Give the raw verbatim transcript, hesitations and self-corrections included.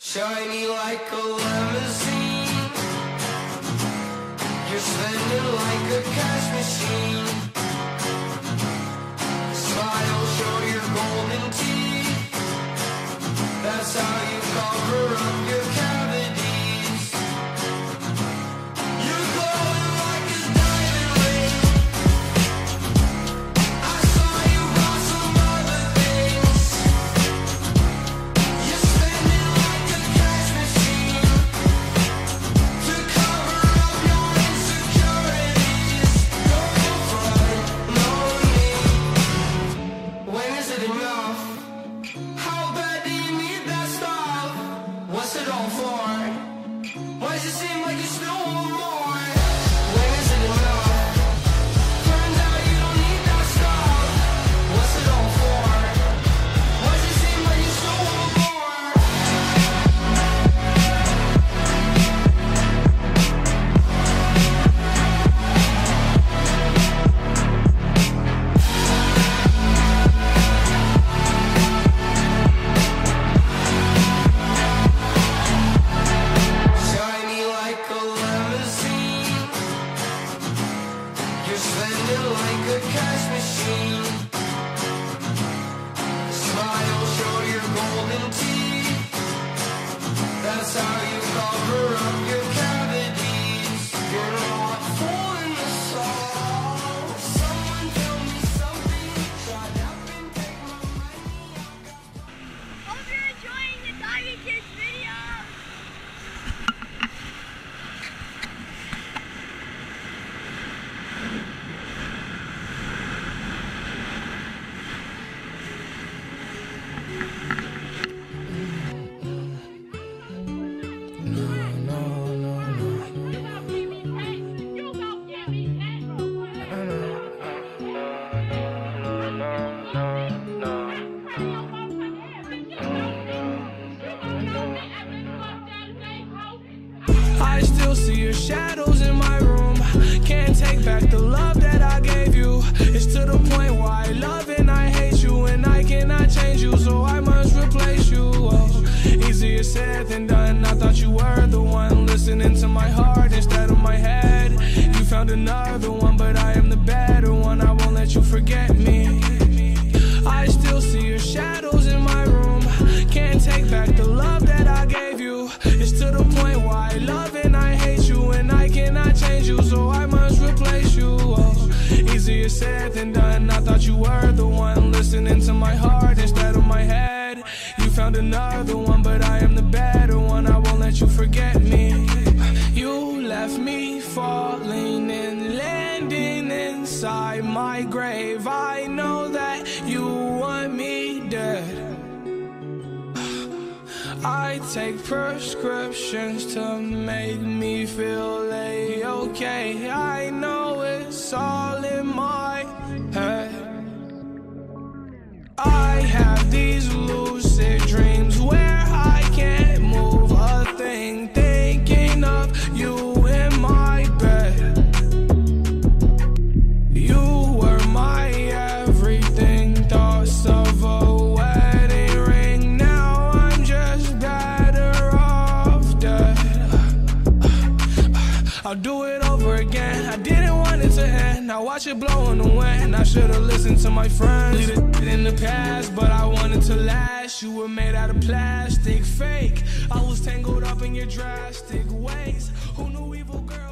Shiny like a limousine, you're spending like a cash machine. Smile, show your golden teeth, that's how you cover up your cavities. You're glowing like a diamond ring, I saw you bought some other things. You're spending like a cash machine to cover up your insecurities. No front, no need. When is it enough? How bad do you need that stuff? What's it all for? Why does it seem like you still want more? When is it enough? Turns out you don't need that stuff. What's it all for? Why does it seem like you still want more? Shiny like a limousine, you're spending like a cash machine. Smile, show your golden teeth, that's how you cover up your cavities. You're not fooling us all. Someone tell me something, shut up and take my money. Hope you're enjoying the Doggy Kids video. I still see your shadows in my room. Can't take back the love that I gave you. It's to the point where I love and I hate you, and I cannot change you, so I must replace you. Oh, easier said than done. I thought you were the one listening to my heart instead of my head. You found another one, but I am the better one. I won't let you forget me. I still see your shadows in my room. Can't take back the love that I gave you. It's to the point where I love and I hate you, and I cannot change you, so I must replace you. Oh, easier said than done. I thought you were the one listening to my heart instead of my head. You found another one, but I am the better one. I won't let you forget me. You left me falling and landing inside my grave. I know that you want me dead. I take prescriptions to make me feel A-okay. I know it's all in my head. I have these lucid dreams where I can't move a thing, thinking of you in my bed. You were my everything, thoughts of a wedding ring. Now I'm just better off dead. I'll do it over again. I didn't want it to end. Now watch it blow in the wind. I should've listened to my friends. Leave it in the past, but I wanted to last. You were made out of plastic, fake. I was tangled up in your drastic ways. Who knew evil girl?